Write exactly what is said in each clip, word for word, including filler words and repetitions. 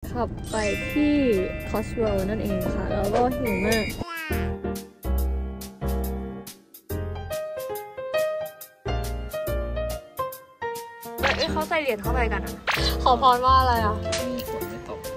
ขับไปที่คอสโรนั่นเองค่ะแล้วก็หิวมากเอ้ยเขาใส่เหรียญเข้าไปกันอ่ะขอพรว่าอะไรอ่ะฝนไม่ตก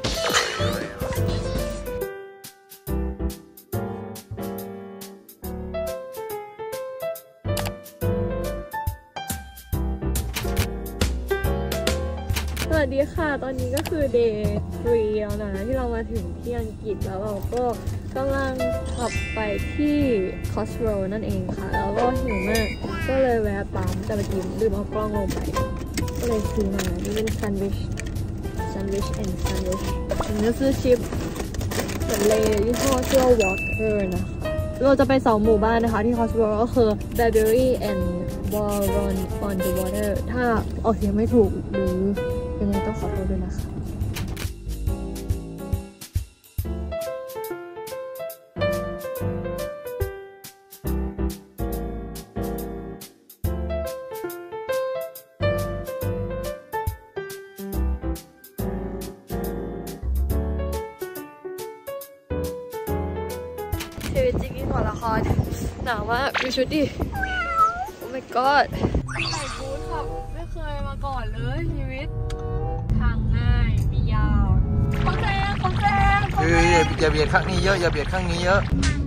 สวัสดีค่ะตอนนี้ก็คือ เดย์ ทรี แล้วนะที่เรามาถึงที่อังกฤษแล้วเราก็กำลังขับไปที่คอสโรนั่นเองค่ะแล้วก็หิวมากก็เลยแวะปั๊มแต่เมื่อกี้ลืมเอากล้องลงไปก็เลยซื้อมานี่เป็นแซนด์วิชแซนด์วิชแอนด์แซนด์วิชอันนี้ซื้อชิปเป็นเลยี่ห้อชื่อว่า Walker นะคะเราจะไปสองหมู่บ้านนะคะที่คอสโรก็คือ Barberry and Warren on the Water ถ้าออกเสียงไม่ถูกหรือยังไงต้องขอโทษด้วยนะคะชีวิตจริงยิ่งกว่าละครหนาวมากดูชุดดิ โอ้ my god ใส่บูทขับไม่เคยมาก่อนเลยชีวิตทางง่ายมียาวเขาแซงเขาแซงเฮ้ยอย่าเบียดข้างนี้เยอะอย่าเบียดข้างนี้เยอะ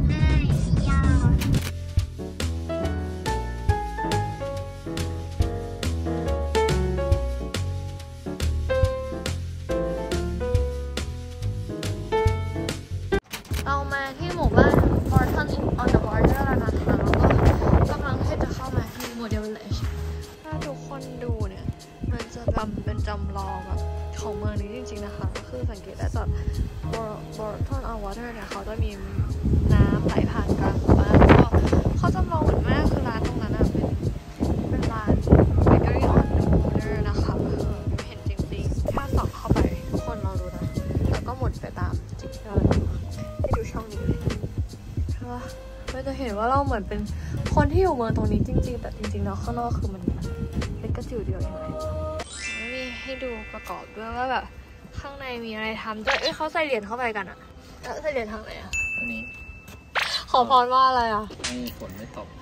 เรามาที่หมู่บ้าน Morton on the Water แล้วนะคะแล้วก็กำลังที่จะเข้ามาที่ Model Village ถ้าทุกคนดูเนี่ยมันจะแบบเป็นจำลองแบบของเมืองนี้จริงๆนะคะก็คือสังเกตได้จาก Morton on Water เนี่ยเขาจะมีน้ำไหลผ่านกลางหมู่บ้านแล้วก็เขาจำลองเหมือนมากคือร้านตรงนั้นอะเป็นเป็นร้าน Bakery on the Water นะคะคือเห็นจริงๆถ้าส่องเข้าไปทุกคนลองดูนะแล้วก็หมุนไปตามจิตเราให้ดูช่องนี้เลยเราจะเห็นว่าเราเหมือนเป็นคนที่อยู่เมืองตรงนี้จริงๆแต่จริงๆแล้วข้างนอกคือมันเล็กกระจิ๋วเดียวเองเลยไม่มีให้ดูประกอบด้วยว่าแบบข้างในมีอะไรทำด้วยเอ้ยเขาใส่เหรียญเข้าไปกันอะใส่เหรียญทางไหนอะอันนี้ขอพรว่าอะไรอะให้ฝนไม่ตก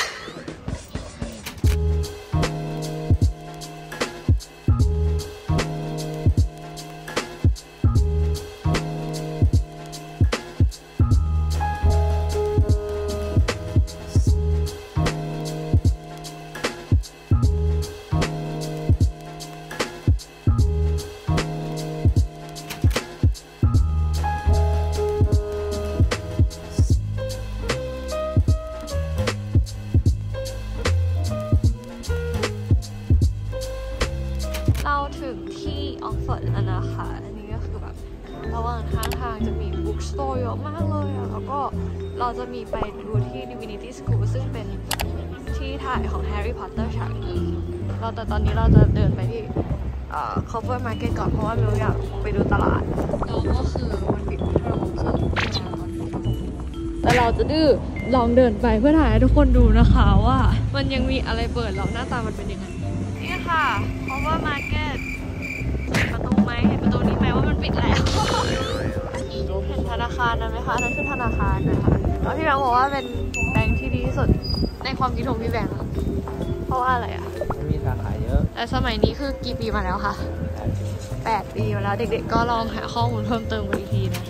ถึงที่ออกฟอร์ดแล้วนะคะอันนี้ก็คือแบบระหว่างทางทางจะมีบุ๊กสโตร์เยอะมากเลยอะแล้วก็เราจะมีไปดูที่ Divinity School ซึ่งเป็นที่ถ่ายของ Harry Potter ฉากนี้เราแต่ตอนนี้เราจะเดินไปที่เอ่อ Cover Market ก่อนเพราะว่าเราอยากไปดูตลาดแล้วก็คือมันปิดที่เราคือแต่เราจะดื้อลองเดินไปเพื่อถ่ายให้ทุกคนดูนะคะว่ามันยังมีอะไรเปิดแล้วหน้าตามันเป็นยังไงนี่ค่ะ Cover Market ประตูไหมเห็นประตูนี้ไหมว่ามันปิดแล้วเห็นธนาคารนั้นไหมคะนั่นคือธนาคารนะคะแล้วพี่แบงค์บอกว่าเป็นแบงค์ที่ดีที่สุดในความคิดของพี่แบงค์เพราะว่าอะไรอ่ะมีสาขาเยอะแต่สมัยนี้คือกี่ปีมาแล้วคะแปดปีมาแล้วเด็กๆก็ลองหาข้อมูลเพิ่มเติมกันอีกทีนะ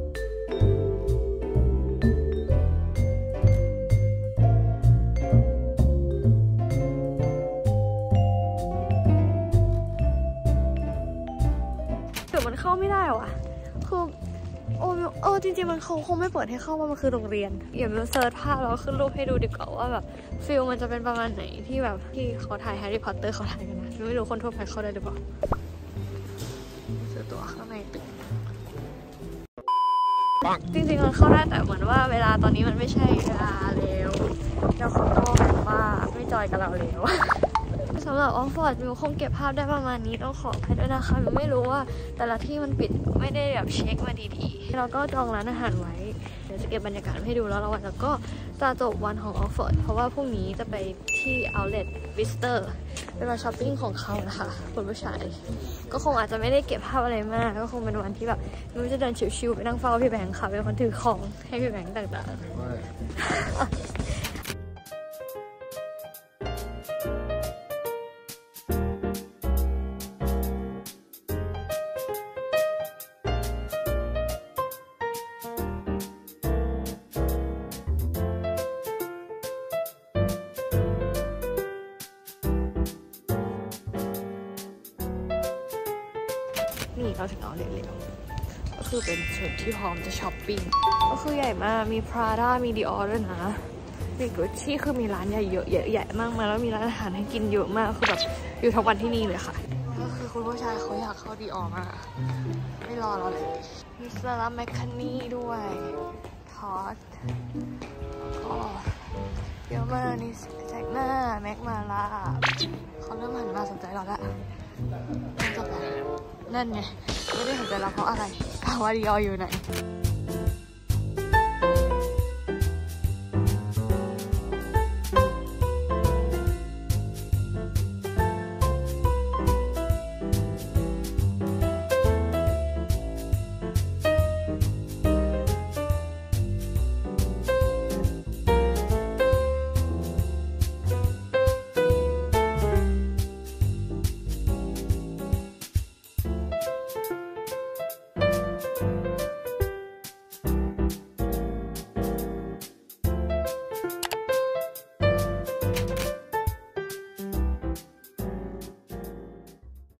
มันเข้าไม่ได้ว่ะคือโอ้เออจริงๆมันเขาคงไม่เปิดให้เข้าว่ามันคือโรงเรียนอย่าไปเซิร์ชภาพแล้วขึ้นรูปให้ดูดีกว่าว่าแบบฟิลมันจะเป็นประมาณไหนที่แบบที่เขาถ่ายแฮร์รี่พอตเตอร์เขาถ่ายกันนะไม่รู้คนทั่วไปเข้าได้หรือเปล่าซื้อตั๋วข้างในตึกจริงๆมันเข้าได้แต่เหมือนว่าเวลาตอนนี้มันไม่ใช่เวลาแล้วแล้วเขาก็แบบว่าไม่จอยกับเราแล้วสำหรับออกฟอร์ดมิวคงเก็บภาพได้ประมาณนี้ต้องขออภัยด้วยนะคะมิวไม่รู้ว่าแต่ละที่มันปิดไม่ได้แบบเช็คมาดีๆเราก็จองร้านอาหารไว้เดี๋ยวจะเก็บบรรยากาศให้ดูแล้วแล้วก็จะจบวันของออกฟอร์ดเพราะว่าพรุ่งนี้จะไปที่ Outlet Visitor เป็นวันช้อปปิ้งของเขานะคะคุณผู้ชายก็คงอาจจะไม่ได้เก็บภาพอะไรมากก็คงเป็นวันที่แบบไม่รู้จะเดินชิวๆไปนั่งเฝ้าพี่แบงค์ค่ะเป็นคนถือของให้พี่แบงค์ต่างๆนี่เราถึงเอาเร็วๆก็คือเป็นชุดที่พร้อมจะช้อปปิ้งก็คือใหญ่มากมี Prada มี Dior ด้วยนะมี Gucci คือมีร้านใหญ่เยอะแยะมากมายแล้วมีร้านอาหารให้กินเยอะมากคือแบบอยู่ทั้งวันที่นี่เลยค่ะก็คือคุณผู้ชายเขาอยากเข้า Dior มากไม่รอเราเลยมีซาร่าแมคคานี่ด้วยทอสก็เยอะมากนี่แจ็คหน้าแม็กมาลาเขาเริ่มหันมาสนใจเราแล้วนั่นจะไปนั่นไงไม่ได้สนใจเราเพราะอะไรเพราะว่าดีอออยู่ไหน